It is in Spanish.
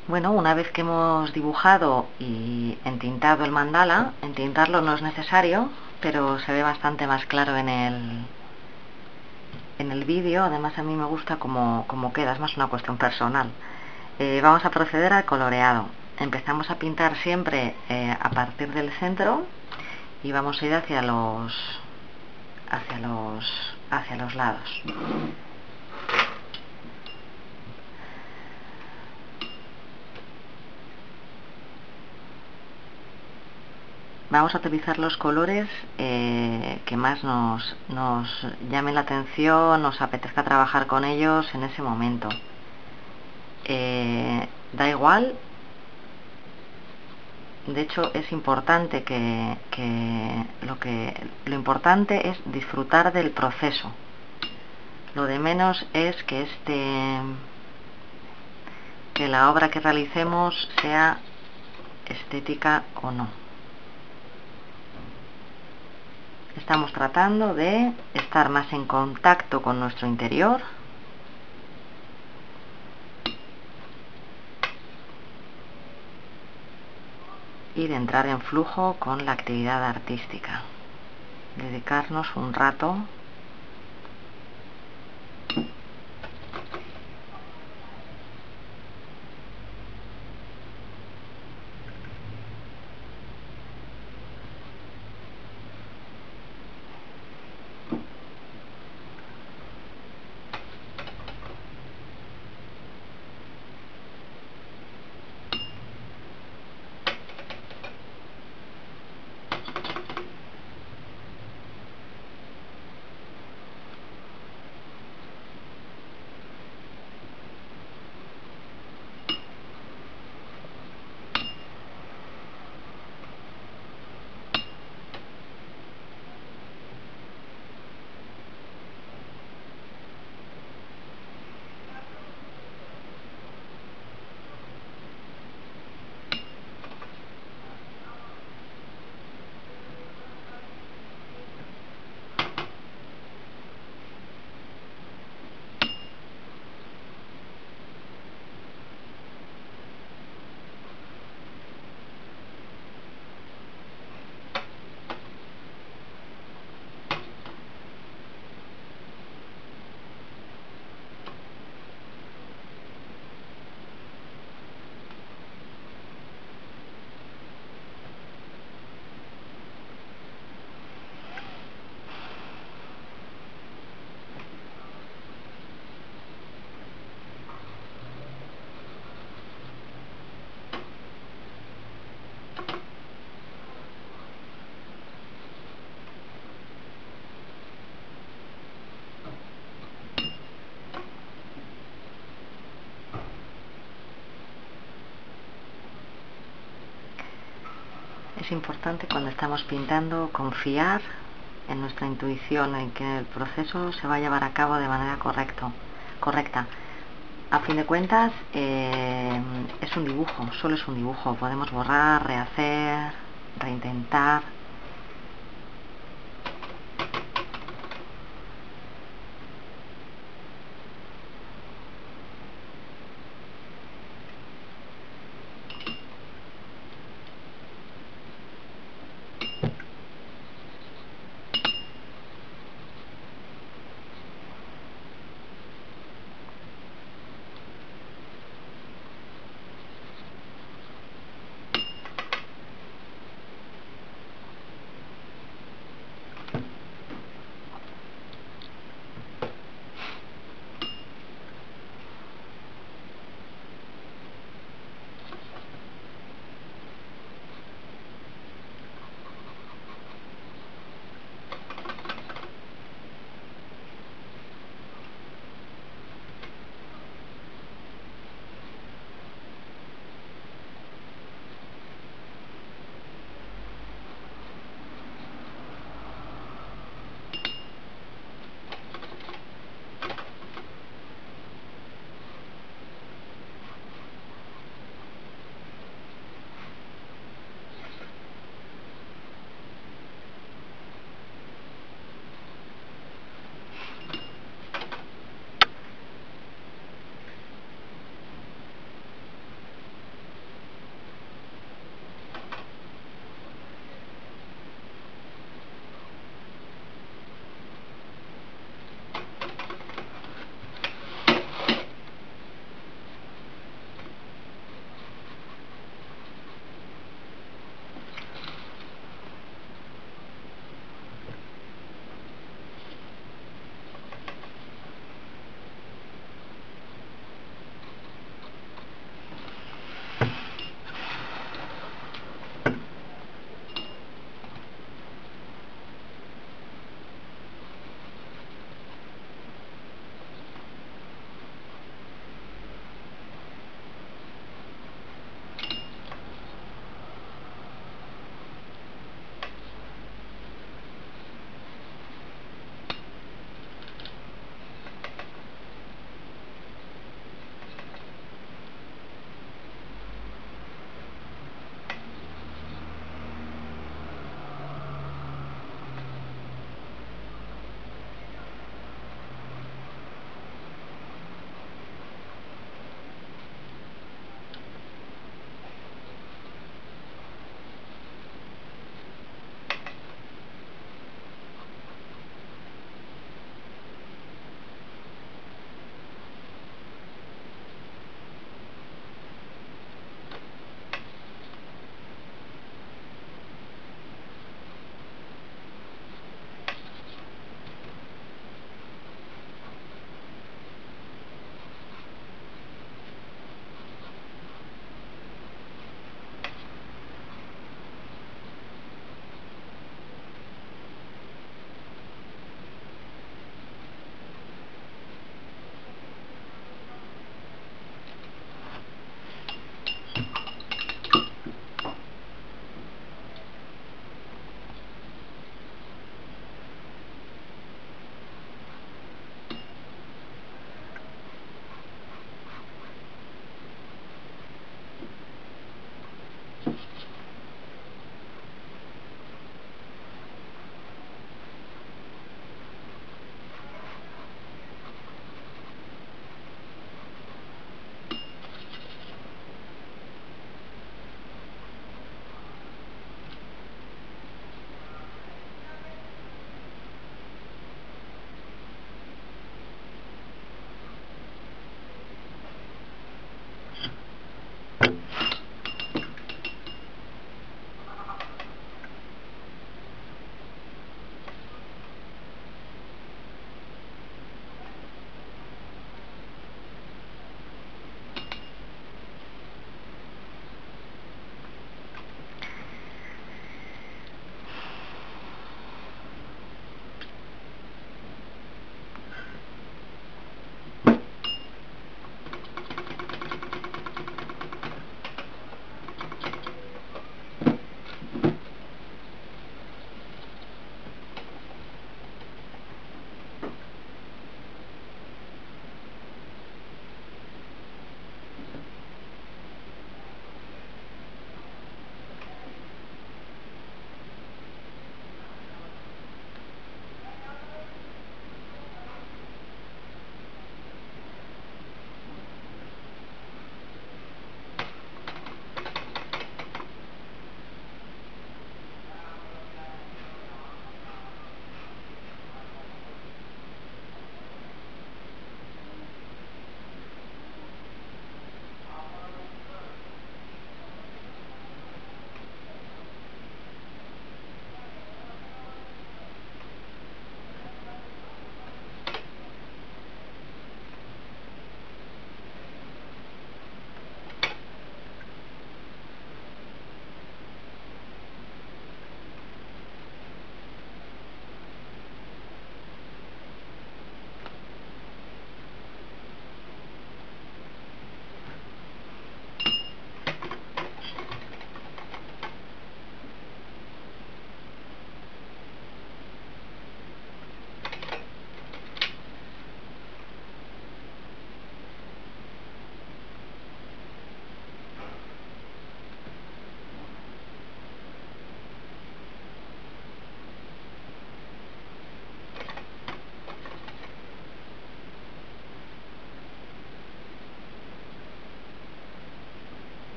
Bueno, una vez que hemos dibujado y entintado el mandala, entintarlo no es necesario, pero se ve bastante más claro en el vídeo. Además, a mí me gusta cómo queda, es más una cuestión personal. Vamos a proceder al coloreado. Empezamos a pintar siempre a partir del centro y vamos a ir hacia los lados. Vamos a utilizar los colores que más nos llamen la atención, nos apetezca trabajar con ellos en ese momento. Da igual. De hecho, es importante lo importante es disfrutar del proceso. Lo de menos es que la obra que realicemos sea estética o no. Estamos tratando de estar más en contacto con nuestro interior y de entrar en flujo con la actividad artística. Dedicarnos un rato Es importante cuando estamos pintando confiar en nuestra intuición, en que el proceso se va a llevar a cabo de manera correcta. A fin de cuentas, es un dibujo, solo es un dibujo. Podemos borrar, rehacer, reintentar,